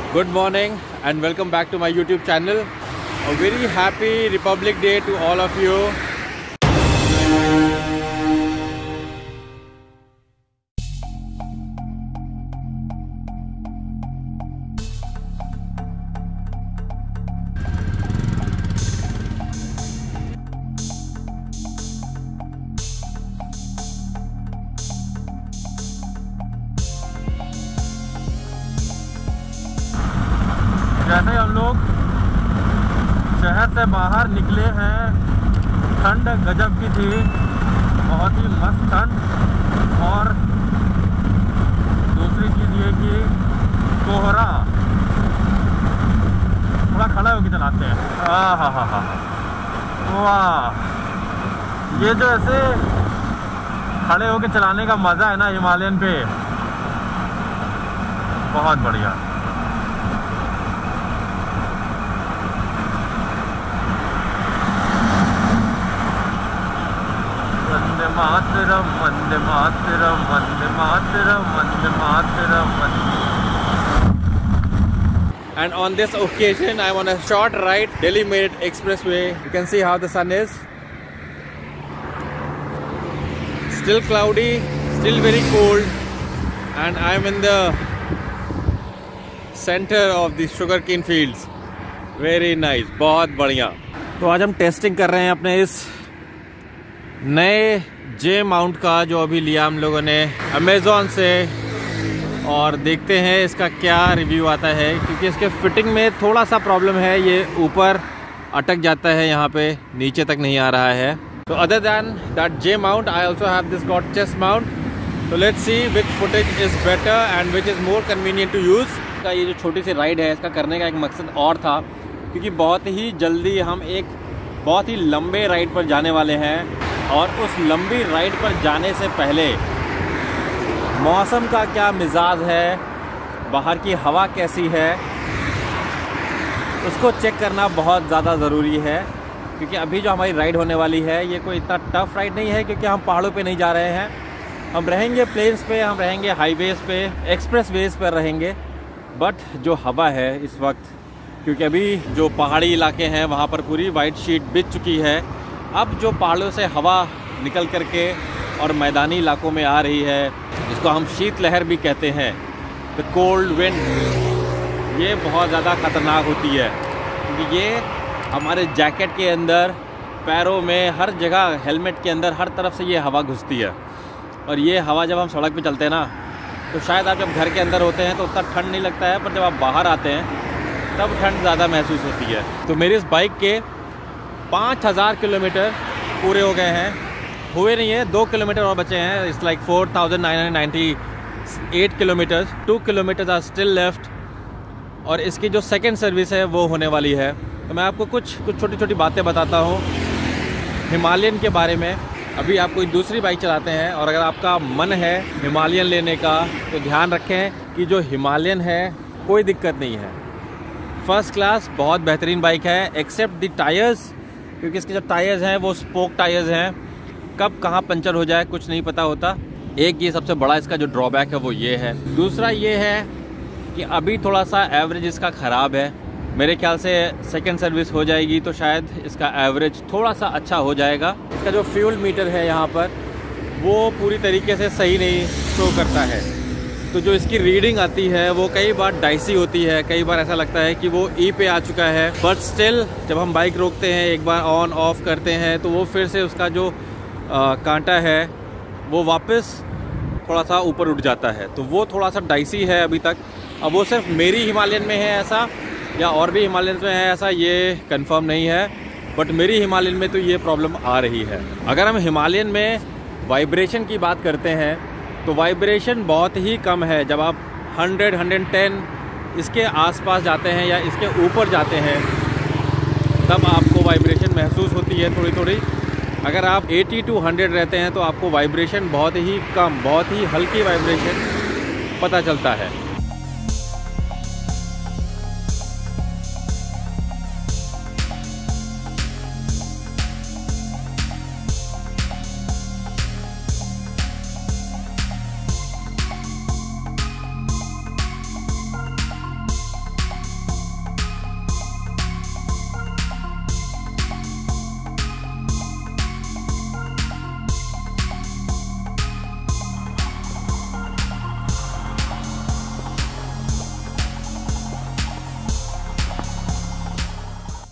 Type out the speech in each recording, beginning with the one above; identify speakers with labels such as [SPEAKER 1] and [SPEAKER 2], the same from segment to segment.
[SPEAKER 1] Good morning and welcome back to my YouTube channel. A very happy Republic Day to all of you.
[SPEAKER 2] जैसे हम लोग शहर से बाहर निकले हैं, ठंड गजब की थी, बहुत ही मस्त ठंड। और दूसरी चीज़ ये कि कोहरा, थोड़ा खड़ा होकर चलाते हैं। हा वाह, ये जो ऐसे खड़े होकर चलाने का मज़ा है ना हिमालयन पे, बहुत बढ़िया। वंदे मातरम, वंदे मातरम, वंदे मातरम, वंदे मातरम, वंदे।
[SPEAKER 1] And on this occasion, I'm on a short ride, Delhi-Meerut Expressway. You can see how the sun is. Still cloudy, still very cold, and I'm in the center of the sugarcane fields. Very nice, बहुत बढ़िया। तो आज हम testing कर रहे हैं अपने इस नए जे माउंट का, जो अभी लिया हम लोगों ने अमेज़ॉन से, और देखते हैं इसका क्या रिव्यू आता है। क्योंकि इसके फिटिंग में थोड़ा सा प्रॉब्लम है, ये ऊपर अटक जाता है, यहाँ पे नीचे तक नहीं आ रहा है। तो other than that J mount, I also have this got chest mount. तो let's see which footage is better and which is more convenient to use. का ये जो छोटी सी राइड है, इसका करने का एक मकसद और था, क्योंकि बहुत ही जल्दी हम एक बहुत ही लंबे राइड पर जाने वाले हैं। और उस लंबी राइड पर जाने से पहले मौसम का क्या मिजाज है, बाहर की हवा कैसी है, उसको चेक करना बहुत ज़्यादा ज़रूरी है। क्योंकि अभी जो हमारी राइड होने वाली है, ये कोई इतना टफ राइड नहीं है, क्योंकि हम पहाड़ों पे नहीं जा रहे हैं। हम रहेंगे प्लेन्स पे, हम रहेंगे हाईवेज़ पे, एक्सप्रेसवेज़ पर रहेंगे। बट जो हवा है इस वक्त, क्योंकि अभी जो पहाड़ी इलाके हैं वहाँ पर पूरी वाइट शीट बिछ चुकी है। अब जो पहाड़ों से हवा निकल करके और मैदानी इलाकों में आ रही है, जिसको हम शीत लहर भी कहते हैं, द कोल्ड विंड, ये बहुत ज़्यादा ख़तरनाक होती है। क्योंकि ये हमारे जैकेट के अंदर, पैरों में, हर जगह, हेलमेट के अंदर, हर तरफ से ये हवा घुसती है। और ये हवा जब हम सड़क पे चलते हैं ना, तो शायद आप जब घर के अंदर होते हैं तो उतना ठंड नहीं लगता है, पर जब आप बाहर आते हैं तब ठंड ज़्यादा महसूस होती है। तो मेरी इस बाइक के 5000 किलोमीटर पूरे हो गए हैं, हुए नहीं है, 2 किलोमीटर और बचे हैं। It's like 4998 kilometres, 2 kilometre are still left. और इसकी जो सेकंड सर्विस है वो होने वाली है। तो मैं आपको कुछ छोटी छोटी बातें बताता हूँ हिमालयन के बारे में। अभी आप कोई दूसरी बाइक चलाते हैं और अगर आपका मन है हिमालयन लेने का, तो ध्यान रखें कि जो हिमालयन है कोई दिक्कत नहीं है, फर्स्ट क्लास, बहुत बेहतरीन बाइक है, एक्सेप्ट द टायर्स। क्योंकि इसके जो टायर्स हैं वो स्पोक टायर्स हैं, कब कहाँ पंचर हो जाए कुछ नहीं पता होता। एक ये सबसे बड़ा इसका जो ड्रॉबैक है वो ये है। दूसरा ये है कि अभी थोड़ा सा एवरेज इसका ख़राब है। मेरे ख्याल से सेकंड सर्विस हो जाएगी तो शायद इसका एवरेज थोड़ा सा अच्छा हो जाएगा। इसका जो फ्यूल मीटर है यहाँ पर, वो पूरी तरीके से सही नहीं शो करता है। तो जो इसकी रीडिंग आती है वो कई बार डाइसी होती है, कई बार ऐसा लगता है कि वो ई पे आ चुका है। बट स्टिल जब हम बाइक रोकते हैं, एक बार ऑन ऑफ करते हैं, तो वो फिर से उसका जो कांटा है वो वापस थोड़ा सा ऊपर उठ जाता है। तो वो थोड़ा सा डाइसी है अभी तक। अब वो सिर्फ मेरी हिमालयन में है ऐसा, या और भी हिमालयन में है ऐसा, ये कंफर्म नहीं है। बट मेरी हिमालयन में तो ये प्रॉब्लम आ रही है। अगर हम हिमालयन में वाइब्रेशन की बात करते हैं तो वाइब्रेशन बहुत ही कम है। जब आप 100, 110 इसके आसपास जाते हैं या इसके ऊपर जाते हैं, तब आपको वाइब्रेशन महसूस होती है थोड़ी थोड़ी। अगर आप 80 to 100 रहते हैं तो आपको वाइब्रेशन बहुत ही कम, बहुत ही हल्की वाइब्रेशन पता चलता है।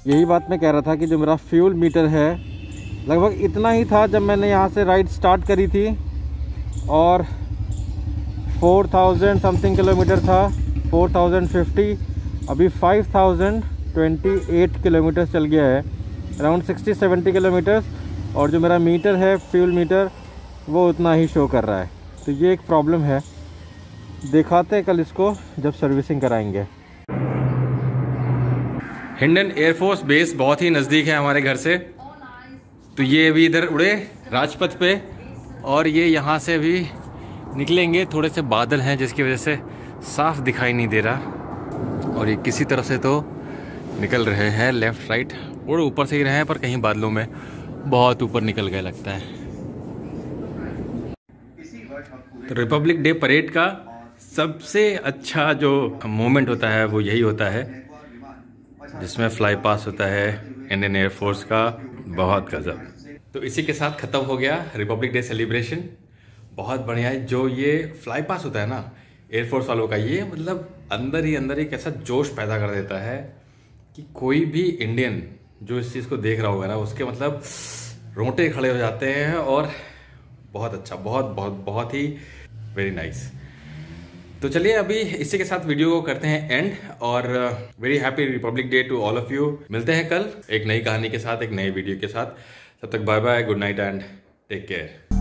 [SPEAKER 1] यही बात मैं कह रहा था कि जो मेरा फ्यूल मीटर है लगभग इतना ही था जब मैंने यहाँ से राइड स्टार्ट करी थी, और 4000 समथिंग किलोमीटर था, 4050, अभी 5028 किलोमीटर चल गया है, अराउंड 60-70 किलोमीटर। और जो मेरा मीटर है फ्यूल मीटर वो उतना ही शो कर रहा है। तो ये एक प्रॉब्लम है, दिखाते हैं कल इसको जब सर्विसिंग कराएंगे। हिंडन एयरफोर्स बेस बहुत ही नज़दीक है हमारे घर से, तो ये अभी इधर उड़े राजपथ पे, और ये यहाँ से अभी निकलेंगे। थोड़े से बादल हैं जिसकी वजह से साफ दिखाई नहीं दे रहा, और ये किसी तरफ से तो निकल रहे हैं, लेफ़्ट राइट उड़ ऊपर से ही रहे हैं, पर कहीं बादलों में बहुत ऊपर निकल गए लगता है। तो रिपब्लिक डे परेड का सबसे अच्छा जो मोमेंट होता है वो यही होता है, जिसमें फ्लाई पास होता है इंडियन एयरफोर्स का। बहुत गजब। तो इसी के साथ ख़त्म हो गया रिपब्लिक डे सेलिब्रेशन। बहुत बढ़िया है। जो ये फ्लाई पास होता है ना एयरफोर्स वालों का, ये मतलब अंदर ही अंदर एक ऐसा जोश पैदा कर देता है कि कोई भी इंडियन जो इस चीज़ को देख रहा होगा ना, उसके मतलब रोंगटे खड़े हो जाते हैं। और बहुत अच्छा, बहुत बहुत बहुत ही वेरी नाइस। तो चलिए अभी इसी के साथ वीडियो को करते हैं एंड, और very happy republic day to all of you. मिलते हैं कल एक नई कहानी के साथ, एक नई वीडियो के साथ। तब तक bye bye, good night and take care.